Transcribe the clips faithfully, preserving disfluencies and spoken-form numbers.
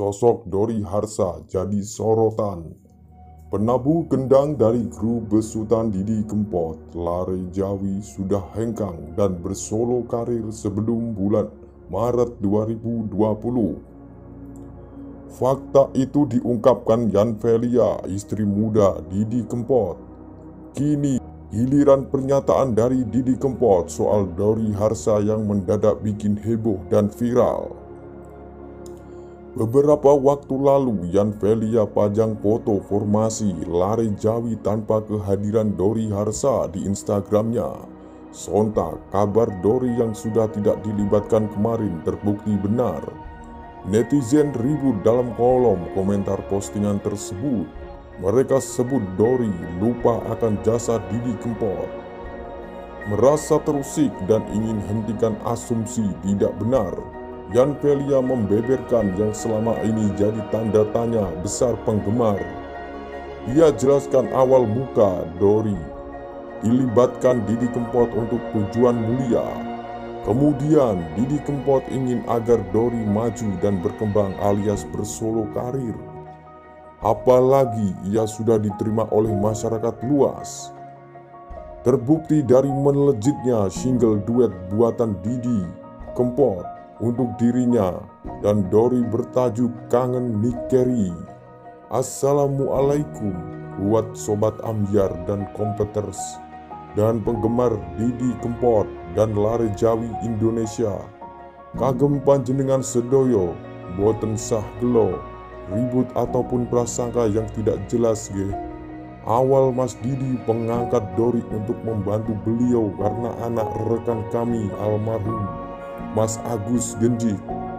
Sosok Dori Harsha jadi sorotan. Penabuh gendang dari grup besutan Didi Kempot, Lare Jawi sudah hengkang dan bersolo karir sebelum bulan Maret dua ribu dua puluh. Fakta itu diungkapkan Yanfelia, istri muda Didi Kempot. Kini giliran pernyataan dari Didi Kempot soal Dori Harsha yang mendadak bikin heboh dan viral. Beberapa waktu lalu, Yanfelia pajang foto formasi Lare Jawi tanpa kehadiran Dori Harsha di Instagramnya. Sontak, kabar Dori yang sudah tidak dilibatkan kemarin terbukti benar. Netizen ribut dalam kolom komentar postingan tersebut. Mereka sebut Dori lupa akan jasa Didi Kempot. Merasa terusik dan ingin hentikan asumsi tidak benar, Yanfelia membeberkan yang selama ini jadi tanda tanya besar penggemar. Ia jelaskan awal muka Dori dilibatkan Didi Kempot untuk tujuan mulia. Kemudian Didi Kempot ingin agar Dori maju dan berkembang alias bersolo karir. Apalagi ia sudah diterima oleh masyarakat luas. Terbukti dari melejitnya single duet buatan Didi Kempot untuk dirinya dan Dori bertajuk Kangen Nikeri. Assalamualaikum buat Sobat Ambyar dan kompeters dan penggemar Didi Kempot dan Lare Jawi Indonesia. Kagem panjenengan sedoyo, boten sah gelo, ribut ataupun prasangka yang tidak jelas ge. Awal Mas Didi pengangkat Dori untuk membantu beliau karena anak rekan kami almarhum Mas Agus Genjik.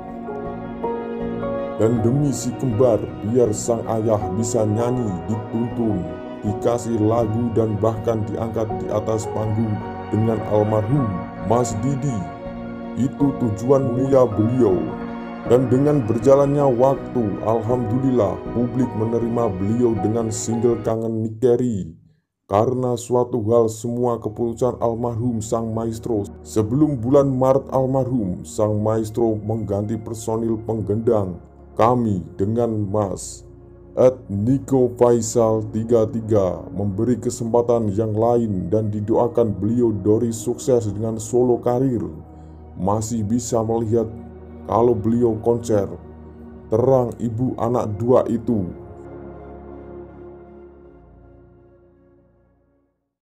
Dan demi si kembar biar sang ayah bisa nyanyi, dituntun, dikasih lagu dan bahkan diangkat di atas panggung dengan almarhum Mas Didi. Itu tujuan mulia beliau. Dan dengan berjalannya waktu, alhamdulillah publik menerima beliau dengan single Kangen Nikeri. Karena suatu hal semua keputusan almarhum sang maestro. Sebelum bulan Maret almarhum sang maestro mengganti personil penggendang kami dengan Mas at Niko Faisal tiga puluh tiga memberi kesempatan yang lain dan didoakan beliau Dori sukses dengan solo karir. Masih bisa melihat kalau beliau konser terang ibu anak dua itu